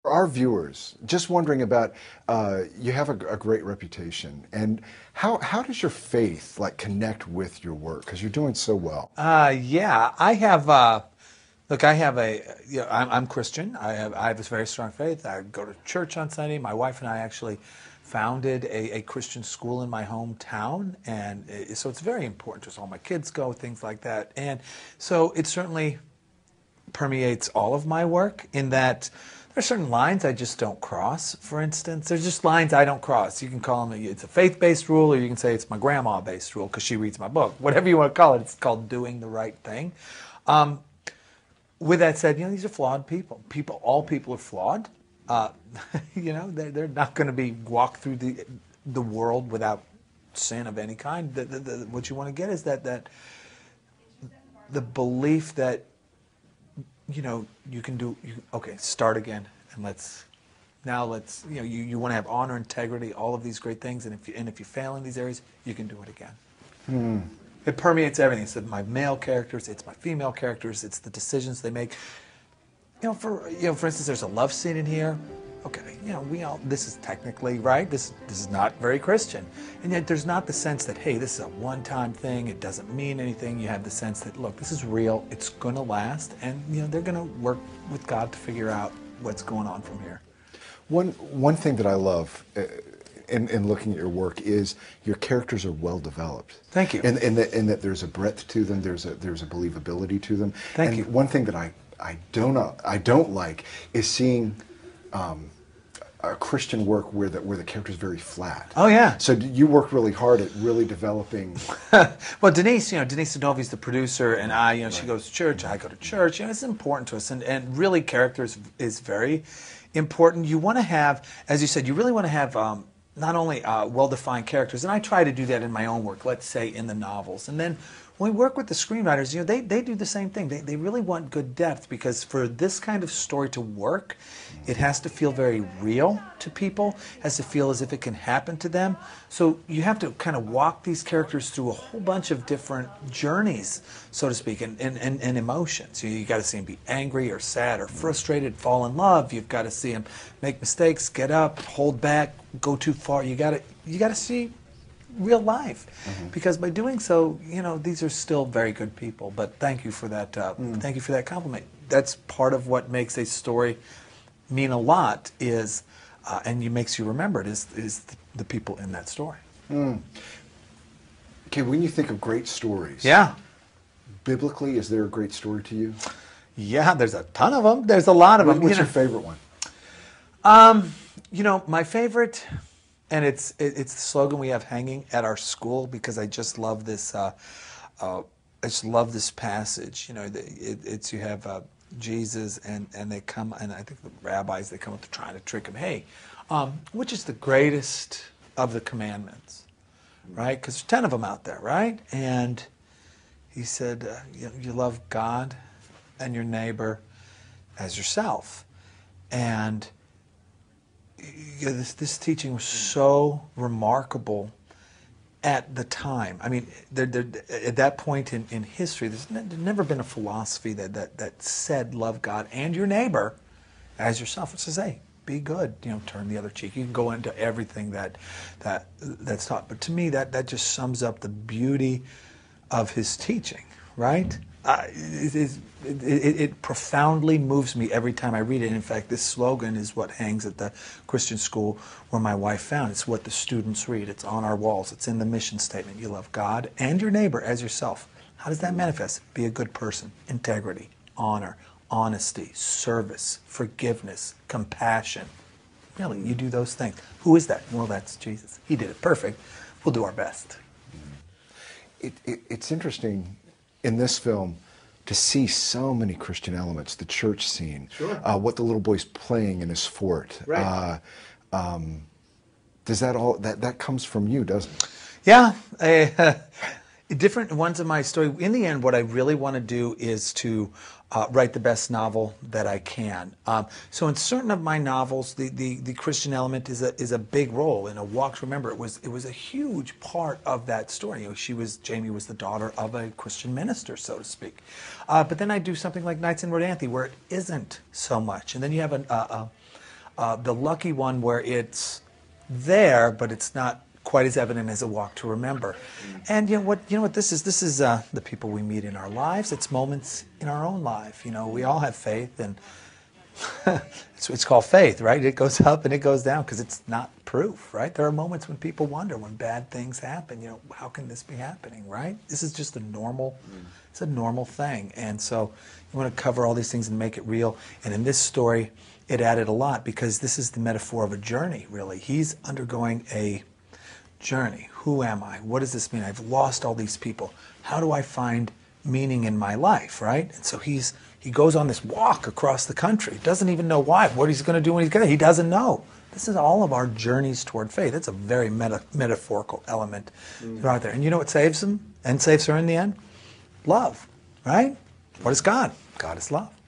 Our viewers, just wondering about, you have a great reputation, and how does your faith like connect with your work? Because you're doing so well. Yeah, I have. Look, I have a. You know, I'm Christian. I have a very strong faith. I go to church on Sunday. My wife and I actually founded a Christian school in my hometown, and so it's very important to us. All my kids go, things like that, and so it certainly permeates all of my work in that there are certain lines I just don't cross. For instance, there's just lines I don't cross. You can call them, it's a faith-based rule, or you can say it's my grandma-based rule because she reads my book. Whatever you want to call it, it's called doing the right thing. With that said, these are flawed people. All people are flawed. They're not going to be walk through the world without sin of any kind. What you want to get is that the belief that you can do. Okay, start again, and let's. You want to have honor, integrity, all of these great things, and if you fail in these areas, you can do it again. It permeates everything. It's my male characters, it's my female characters, it's the decisions they make. For instance, there's a love scene in here. Okay, this is technically right. This is not very Christian, and yet there's not the sense that, hey, this is a one-time thing. It doesn't mean anything. You have the sense that, look, this is real. It's going to last, and they're going to work with God to figure out what's going on from here. One thing that I love in looking at your work is your characters are well developed. Thank you. And that there's a breadth to them. There's a believability to them. Thank you. One thing that I don't like is seeing a Christian work where the character is very flat. Oh yeah. So you work really hard at really developing. Well, Denise Sanovi's the producer, and she goes to church. I go to church. It's important to us, and really, characters is very important. You want to have, as you said, you really want to have not only well-defined characters, and I try to do that in my own work. Let's say in the novels, and then when we work with the screenwriters, they do the same thing. They really want good depth, because for this kind of story to work, it has to feel very real to people, has to feel as if it can happen to them. So you have to kind of walk these characters through a whole bunch of different journeys, so to speak, and emotions. You got to see them be angry or sad or frustrated, fall in love. You've got to see them make mistakes, get up, hold back, go too far. You got to see real life, because by doing so, these are still very good people. But thank you for that. Thank you for that compliment. That's part of what makes a story mean a lot and makes you remember it is the people in that story. Okay, when you think of great stories, biblically, is there a great story to you? Yeah, there's a ton of them. There's a lot of them. What's your favorite one? My favorite. And it's the slogan we have hanging at our school, because I just love this. I just love this passage. You have Jesus and they come, and I think the rabbis, they come up to trying to trick him. Hey, which is the greatest of the commandments, right? Because there's 10 of them out there, right? And he said, you love God and your neighbor as yourself, and this teaching was so remarkable at the time. I mean, at that point in history, there's never been a philosophy that said love God and your neighbor as yourself. It says, hey, be good. Turn the other cheek. You can go into everything that's taught. But to me, that just sums up the beauty of his teaching, right? It profoundly moves me every time I read it. And in fact, this slogan is what hangs at the Christian school where my wife found. It's what the students read. It's on our walls. It's in the mission statement. You love God and your neighbor as yourself. How does that manifest? Be a good person. Integrity, honor, honesty, service, forgiveness, compassion. Really, you do those things. Who is that? Well, that's Jesus. He did it perfect. We'll do our best. It's interesting in this film to see so many Christian elements, the church scene, what the little boy's playing in his fort. Right. Does that comes from you, doesn't it? Yeah. Different ones of my story. In the end, what I really want to do is to write the best novel that I can. So in certain of my novels, the Christian element is a big role in A Walk to Remember. It was a huge part of that story. Jamie was the daughter of a Christian minister, so to speak. But then I do something like Nights in Rodanthe, where it isn't so much. And then you have the lucky one where it's there, but it's not quite as evident as a walk to remember. And you know what this is? This is the people we meet in our lives. It's moments in our own life. You know, we all have faith, and it's called faith, right? It goes up and it goes down because it's not proof, right? There are moments when people wonder, when bad things happen, you know, how can this be happening, right? This is just a normal, it's a normal thing. And so you want to cover all these things and make it real. And in this story, it added a lot because this is the metaphor of a journey, really. He's undergoing a journey. Who am I? What does this mean? I've lost all these people. How do I find meaning in my life, right? And so he goes on this walk across the country. Doesn't even know why. What he's going to do when he's there. He doesn't know. This is all of our journeys toward faith. It's a very metaphorical element right there. And you know what saves him and saves her in the end? Love, right? What is God? God is love.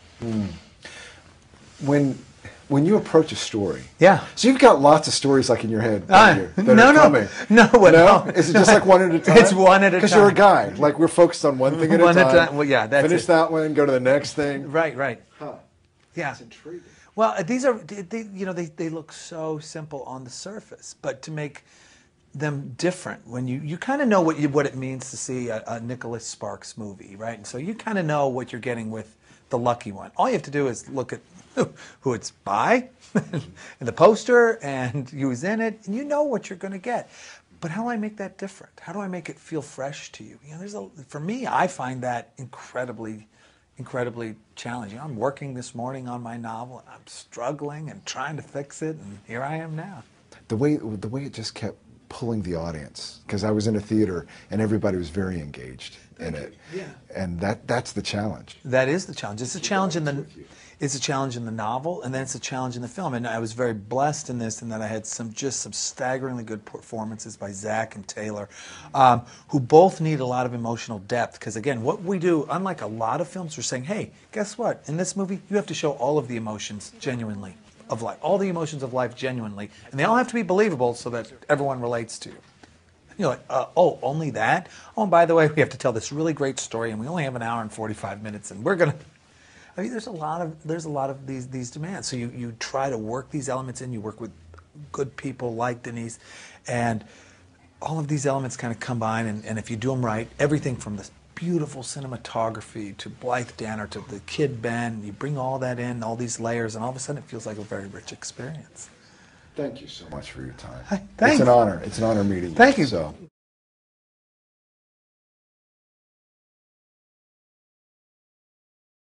When you approach a story, yeah. So you've got lots of stories like in your head right here that are coming. No. Is it just like one at a time? It's one at a time. Because you're a guy. Like we're focused on one thing at a time. Well, yeah, that's Finish that one, go to the next thing. Right. Huh. Yeah. That's intriguing. Well, these are, they look so simple on the surface, but to make them different, when you kind of know what it means to see a Nicholas Sparks movie, right? And so you kind of know what you're getting with The Lucky One. All you have to do is look at who it's by, and the poster, and who's in it, and you know what you're going to get. But how do I make that different? How do I make it feel fresh to you? You know, for me, I find that incredibly challenging. I'm working this morning on my novel, and I'm struggling and trying to fix it, and here I am now. The way it just kept pulling the audience, because I was in a theater and everybody was very engaged in it. Yeah. And that's the challenge. That is the challenge. It's a challenge in the novel, and then it's a challenge in the film. And I was very blessed in this, in that I had some staggeringly good performances by Zach and Taylor, who both need a lot of emotional depth. Because again, what we do, unlike a lot of films, we're saying, hey, guess what? In this movie, you have to show all of the emotions genuinely of life, all the emotions of life genuinely, and they all have to be believable so that everyone relates to you. You're like, oh, only that? Oh, and by the way, we have to tell this really great story, and we only have an hour and 45 minutes, and we're gonna. I mean, there's a lot of these demands. So you try to work these elements in. You work with good people like Denise, and all of these elements kind of combine. And if you do them right, everything from this beautiful cinematography to Blythe Danner to the kid Ben, you bring all that in, all these layers, and all of a sudden it feels like a very rich experience. Thank you so much for your time. Thanks. It's an honor. It's an honor meeting you. Thank you. So.